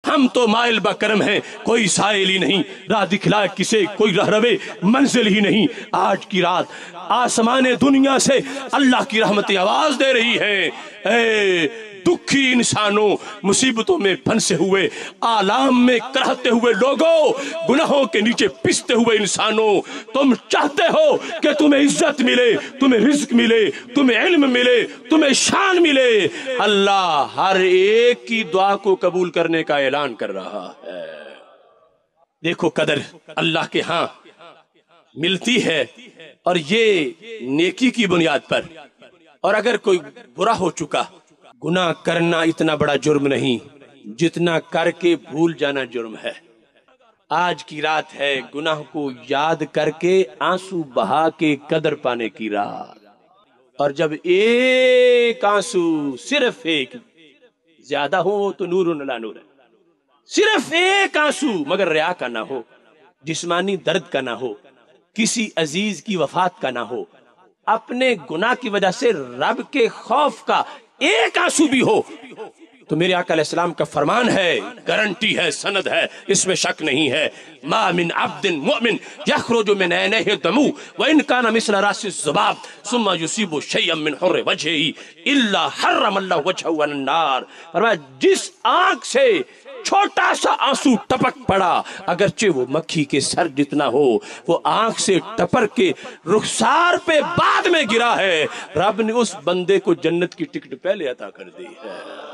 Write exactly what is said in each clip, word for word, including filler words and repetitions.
ہم تو مائل بکرم ہیں، کوئی سائل ہی نہیں، راہ دکھلائے کسے کوئی رہروے منزل ہی نہیں۔ آج کی رات آسمان دنیا سے اللہ کی رحمت آواز دے رہی ہے، اے دکھی انسانوں، مصیبتوں میں پھنسے ہوئے، آلام میں کرہتے ہوئے لوگوں، گناہوں کے نیچے پستے ہوئے انسانوں، تم چاہتے ہو کہ تمہیں عزت ملے، تمہیں رزق ملے، تمہیں علم ملے، تمہیں شان ملے، اللہ ہر ایک کی دعا کو قبول کرنے کا اعلان کر رہا ہے۔ دیکھو قدر اللہ کے ہاں ملتی ہے، اور یہ نیکی کی بنیاد پر۔ اور اگر کوئی برا ہو چکا، گناہ کرنا اتنا بڑا جرم نہیں جتنا کر کے بھول جانا جرم ہے۔ آج کی رات ہے گناہ کو یاد کر کے آنسو بہا کے قدر پانے کی رات، اور جب ایک آنسو، صرف ایک، زیادہ ہو تو نور لا نور ہے، صرف ایک آنسو مگر ریا کا نہ ہو، جسمانی درد کا نہ ہو، کسی عزیز کی وفات کا نہ ہو، اپنے گناہ کی وجہ سے رب کے خوف کا ایک آنسو بھی ہو، تو میرے آقا علیہ السلام کا فرمان ہے، گارنٹی ہے، سند ہے، اس میں شک نہیں ہے، ما من عبد مؤمن یخرج من عینیہ الدم وان کان مثل راس الذباب ثم یصیب شیئا من حر وجهہ الا حرم اللہ وجہہ علی النار۔ فرمایا جس آنکھ سے چھوٹا سا آنسو ٹپک پڑا، اگرچہ وہ مکھی کے سر جتنا ہو، وہ آنکھ سے ٹپر کے رخسار پہ بعد میں گرا ہے، رب نے اس بندے کو جنت کی ٹکٹ پہلے عطا کر دی ہے۔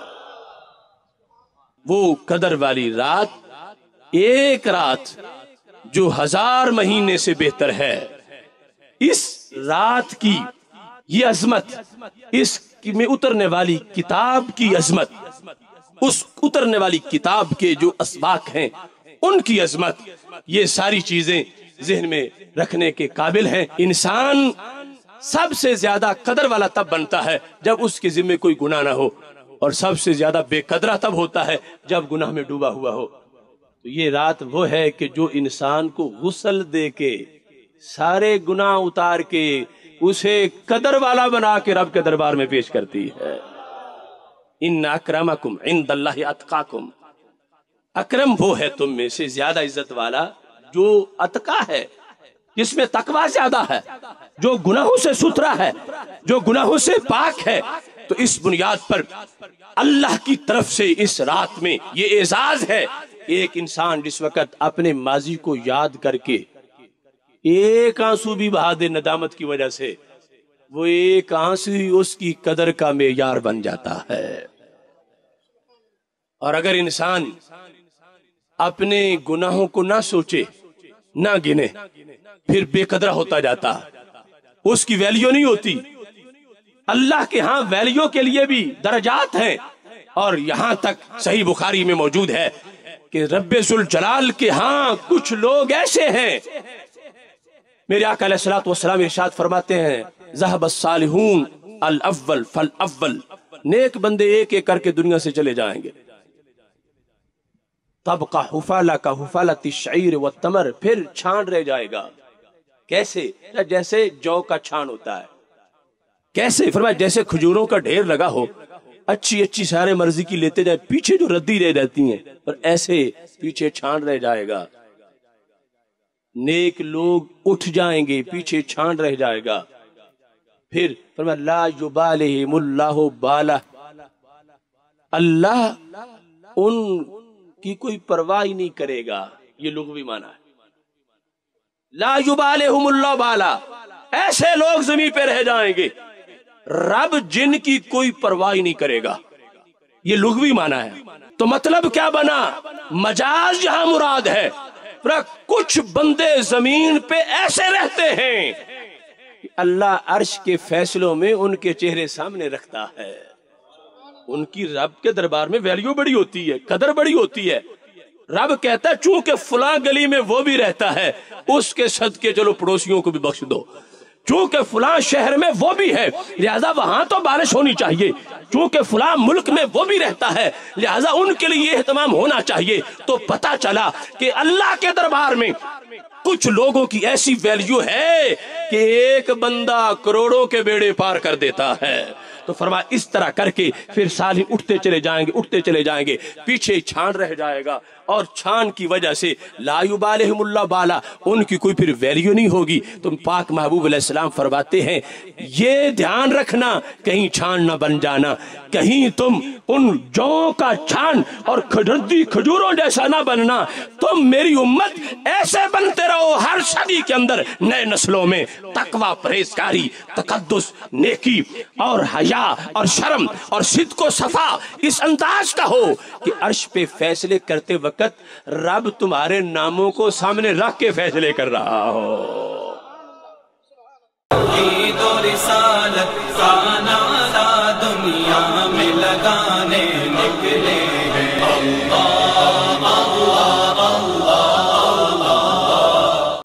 وہ قدر والی رات، ایک رات جو ہزار مہینے سے بہتر ہے، اس رات کی یہ عظمت، اس میں اترنے والی کتاب کی عظمت، اس اترنے والی کتاب کے جو اسباق ہیں ان کی عظمت، یہ ساری چیزیں ذہن میں رکھنے کے قابل ہیں۔ انسان سب سے زیادہ قدر والا تب بنتا ہے جب اس کے ذمہ کوئی گناہ نہ ہو، اور سب سے زیادہ بے قدرہ تب ہوتا ہے جب گناہ میں ڈوبا ہوا ہو۔ تو یہ رات وہ ہے کہ جو انسان کو غسل دے کے، سارے گناہ اتار کے، اسے قدر والا بنا کے رب کے دربار میں پیش کرتی ہے۔ ان اکرمکم عند اللہ اتقاکم، اکرم وہ ہے تم میں سے زیادہ عزت والا جو اتقا ہے، جس میں تقوی زیادہ ہے، جو گناہوں سے ستھرا ہے، جو گناہوں سے پاک ہے۔ تو اس بنیاد پر اللہ کی طرف سے اس رات میں یہ اعزاز ہے، ایک انسان جس وقت اپنے ماضی کو یاد کر کے ایک آنسو بھی بہا دے ندامت کی وجہ سے، وہ ایک آنسو ہی اس کی قدر کا معیار بن جاتا ہے۔ اور اگر انسان اپنے گناہوں کو نہ سوچے، نہ گنے، پھر بے قدرہ ہوتا جاتا، اس کی ویلیو نہیں ہوتی۔ اللہ کے ہاں ویلیو کے لیے بھی درجات ہیں، اور یہاں تک صحیح بخاری میں موجود ہے کہ رب ذوالجلال کے ہاں کچھ لوگ ایسے ہیں، میرے آقا علیہ الصلوۃ والسلام ارشاد فرماتے ہیں، ذهب الصالحون الاول فالاول، نیک بندے ایک ایک کر کے دنیا سے چلے جائیں گے، تبقى حفالہ کا حفالۃ الشعیر والتمر، پھر چھان رہ جائے گا۔ کیسے؟ جیسے جو کا چھان ہوتا ہے۔ کیسے؟ فرمایا جیسے کھجوروں کا ڈھیر لگا ہو، اچھی اچھی سارے مرضی کی لیتے جائے، پیچھے جو ردی رہ جاتی ہیں، اور ایسے پیچھے چھان رہ جائے گا۔ نیک لوگ اٹھ جائیں گے، پیچھے چھان رہ جائے گا۔ پھر فرمایا لا یبالہم اللہ بالا، اللہ ان کی کوئی پرواہ نہیں کرے گا، یہ لغوی معنی ہے۔ لا یبالہم اللہ بالا، ایسے لوگ زمین پہ رہ جائیں گے، رب جن کی کوئی پرواہ نہیں کرے گا، یہ لغوی معنی ہے۔ تو مطلب کیا بنا؟ مجاز یہاں مراد ہے، کچھ بندے زمین پہ ایسے رہتے ہیں کہ اللہ عرش کے فیصلوں میں ان کے چہرے سامنے رکھتا ہے، ان کی رب کے دربار میں ویلیو بڑی ہوتی ہے، قدر بڑی ہوتی ہے۔ رب کہتا ہے چونکہ فلاں گلی میں وہ بھی رہتا ہے، اس کے صدقے چلو پڑوسیوں کو بھی بخش دو، چونکہ فلاں شہر میں وہ بھی ہے لہذا وہاں تو بارش ہونی چاہیے، چونکہ فلاں ملک میں وہ بھی رہتا ہے لہذا ان کے لیے اہتمام ہونا چاہیے۔ تو پتا چلا کہ اللہ کے دربار میں کچھ لوگوں کی ایسی ویلیو ہے کہ ایک بندہ کروڑوں کے بیڑے پار کر دیتا ہے، تو فرمایا اس طرح کر کے پھر صالحین اٹھتے چلے جائیں گے اٹھتے چلے جائیں گے، پیچھے چھان رہ جائے گا، اور چھان کی وجہ سے لا یبالہم اللہ بالا، ان کی کوئی پھر ویلیو نہیں ہوگی۔ تو پاک محبوب علیہ السلام فرماتے ہیں یہ دھیان رکھنا کہیں چھان نہ بن جانا، کہیں تم ان جو کا چھان اور کھجردی کھجوروں جیسا نہ بننا، تم میری امت ایسے بنتے رہو ہر صدی کے اندر نئے نسلوں میں تقوی، پرہیزگاری، تقدس، نیکی اور حیا اور شرم اور صدق و صفا اس انداز کا ہو کہ عرش پہ فیصلے کرتے وقت رب تمہارے ناموں کو سامنے رکھ کے فیصلے کر رہا ہو۔ عید و رسالت کا نعرہ دنیا میں لگانے نکلے